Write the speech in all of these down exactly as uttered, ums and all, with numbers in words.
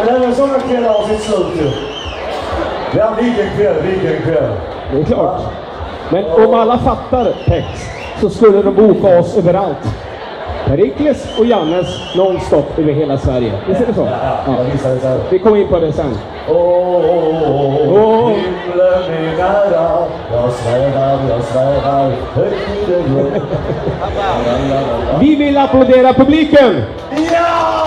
Men det är sådana kvällar av sitt slut ju. Vi har vilken kväll, vilken kväll. Det är klart. Men om alla fattar text så skulle de boka oss överallt. Perikles och Jannes nonstop över hela Sverige. Visst är det så? Ja, jag visar det så. Vi kommer in på det sen. Åh, oh, oh, himlen är nära. Jag svävar, jag svävar högt i det blå. Vi vill applådera publiken! Ja!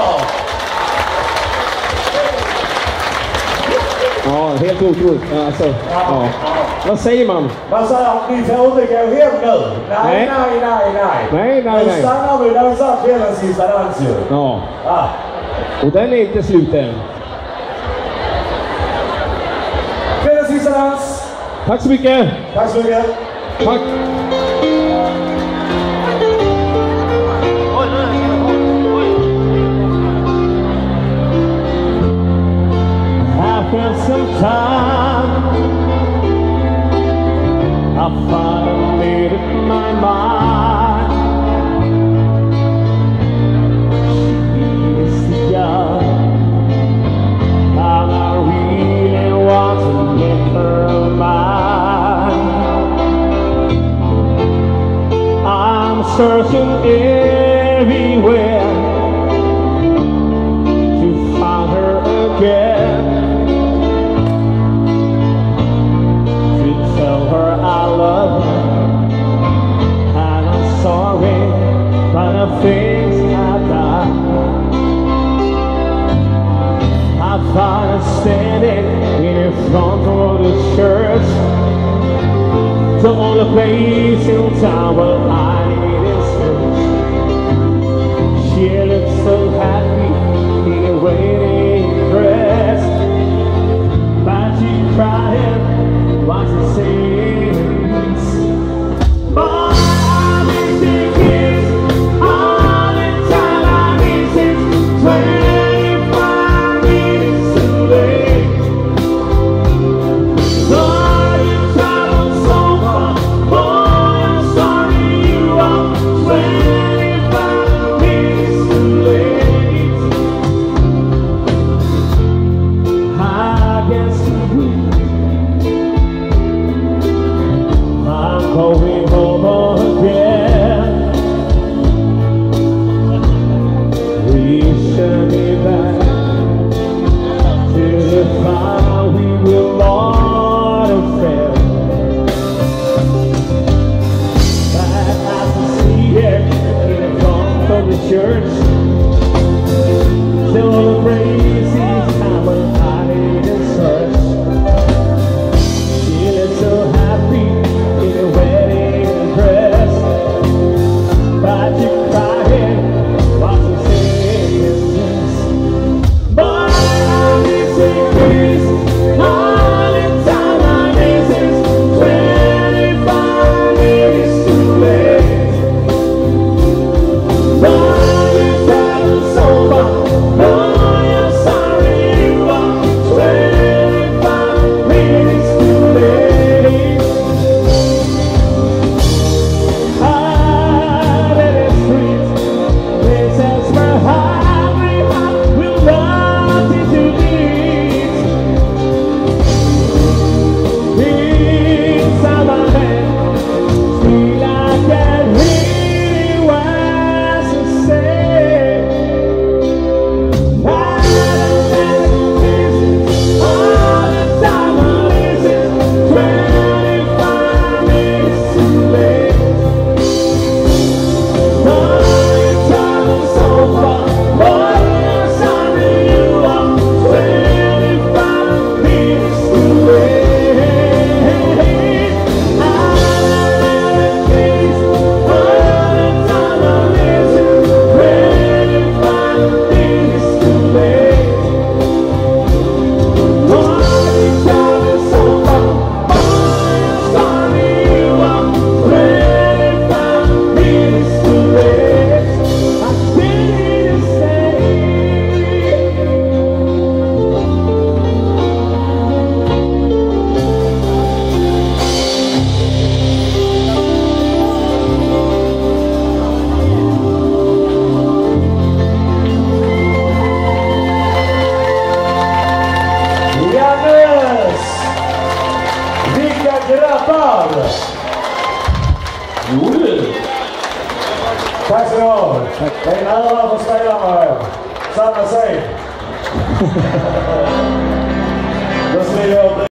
Ja, helt otroligt. Alltså, ja. Vad säger man? Man säger att vi får inte gå hem nu. Nej, nej, nej, nej. Nej, nej, nej. Nu stannar vi där vi satt kvällens sista dans ju. Ja. Ah. Och den är inte slut än. Kvällens sista dans. Tack så mycket. Tack så mycket. Tack. After some time, I finally made up my mind. She is the young, and I really want to make her mine. I'm searching everywhere to find her again. I love her, and I'm sorry for the things I've done. I found her standing in front of the church, the only place in town where I needed search. She looked so happy in a waiting dress, but she cried, was to say. Going home again, reaching me back to the fire we will all have felt. But I can see it in front of the church, till the crazy time when I didn't search. She looked so happy. Wedding dress, but you crying, what to say is this. But I'm missing this, all the time I miss it, twenty-five years too late. But Tack så mycket. Det är en ära att få spela med er. Samma sig. Då ska vi göra